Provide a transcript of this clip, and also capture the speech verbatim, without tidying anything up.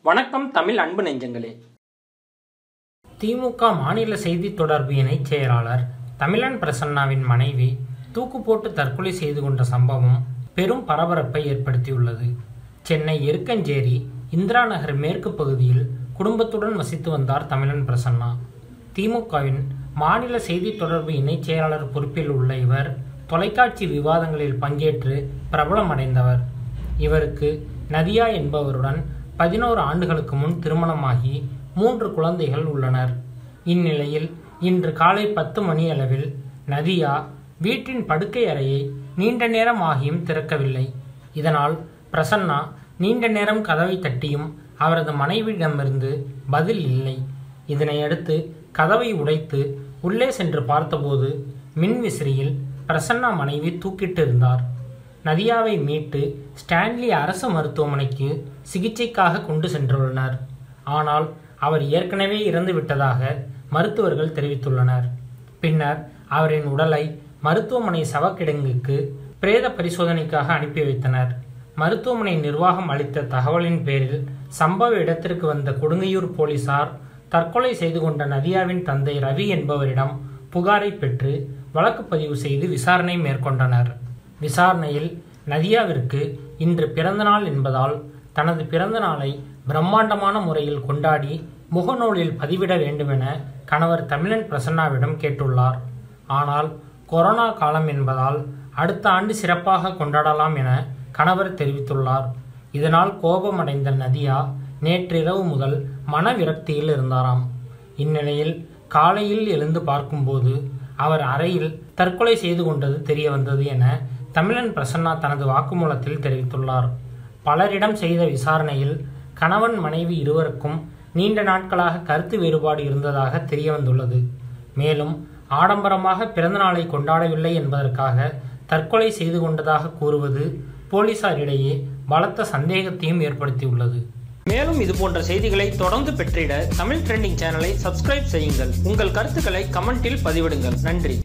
வணக்கம் தமிழ் அன்பு நெஞ்சங்களே. திமுக மாநில செய்தி தொடர்பு இணைச் செயலாளர் தமிழன் பிரசன்னாவின் மனைவி தூக்கு போட்டு தற்கொலை செய்து கொண்ட சம்பவம் பெரும் பரபரப்பை ஏற்படுத்தியுள்ளது. சென்னை எருக்கஞ்சேரி இந்திரா நகர் மேற்கு பகுதியில் குடும்பத்துடன் வசித்து வந்தார் தமிழன் பிரசன்னா. திமுகவின் மாநில செய்தி தொடர்பு இணைச் செயலாளர் பொறுப்பில் உள்ள இவர் தொலைக்காட்சி விவாதங்களில் பங்கேற்று பிரபலமடைந்தவர். இவருக்கு நதியா என்பவருடன் பதினோரு ஆண்டுகளுக்கு முன் திருமணமாகி மூன்று குழந்தைகள் உள்ளனர். இந்நிலையில் இன்று காலை பத்து மணியளவில் நதியா வீட்டின் படுக்கை அறையை நீண்ட நேரம் ஆகியும் திறக்கவில்லை. இதனால் பிரசன்னா நீண்ட நேரம் கதவை தட்டியும் அவரது மனைவியிடமிருந்து பதில் இல்லை. இதனையடுத்து கதவை உடைத்து உள்ளே சென்று பார்த்தபோது மின்விசிறியில் பிரசன்னா மனைவி தூக்கிட்டு இருந்தார். நதியாவை மீட்டு ஸ்டான்லி அரசு மருத்துவமனைக்கு சிகிச்சைக்காக கொண்டு சென்றுள்ளனர். ஆனால் அவர் ஏற்கனவே இறந்து விட்டதாக மருத்துவர்கள் தெரிவித்துள்ளனர். பின்னர் அவரின் உடலை மருத்துவமனை சவக்கிடங்குக்கு பிரேத பரிசோதனைக்காக அனுப்பி வைத்தனர். மருத்துவமனை நிர்வாகம் அளித்த தகவலின் பேரில் சம்பவ இடத்திற்கு வந்த கொடுங்கையூர் போலீசார் தற்கொலை செய்து கொண்ட நதியாவின் தந்தை ரவி என்பவரிடம் புகாரை பெற்று வழக்கு பதிவு செய்து விசாரணை மேற்கொண்டனர். விசாரணையில் நதியாவிற்கு இன்று பிறந்தநாள் என்பதால் தனது பிறந்த நாளை பிரம்மாண்டமான முறையில் கொண்டாடி முகநூலில் பதிவிட வேண்டுமென கணவர் தமிழன் பிரசன்னாவிடம் கேட்டுள்ளார். ஆனால் கொரோனா காலம் என்பதால் அடுத்த ஆண்டு சிறப்பாக கொண்டாடலாம் என கணவர் தெரிவித்துள்ளார். இதனால் கோபமடைந்த நதியா நேற்றிரவு முதல் மன விரக்தியில் இருந்தாராம். இந்நிலையில் காலையில் எழுந்து பார்க்கும்போது அவர் அறையில் தற்கொலை செய்து கொண்டது தெரிய வந்தது என தமிழன் பிரசன்னா தனது வாக்குமூலத்தில் தெரிவித்துள்ளார். பலரிடம் செய்த விசாரணையில் கணவன் மனைவி இருவருக்கும் நீண்ட நாட்களாக கருத்து வேறுபாடு இருந்ததாக தெரிய வந்துள்ளது. மேலும் ஆடம்பரமாக பிறந்தநாளை கொண்டாடவில்லை என்பதற்காக தற்கொலை செய்து கொண்டதாக கூறுவது போலீசாரிடையே பலத்த சந்தேகத்தையும் ஏற்படுத்தியுள்ளது. மேலும் இது போன்ற செய்திகளை தொடர்ந்து பெற்றிட தமிழ் ட்ரெண்டிங் சேனலை சப்ஸ்கிரைப் செய்யுங்கள். உங்கள் கருத்துக்களை கமெண்டில் பதிவிடுங்கள். நன்றி.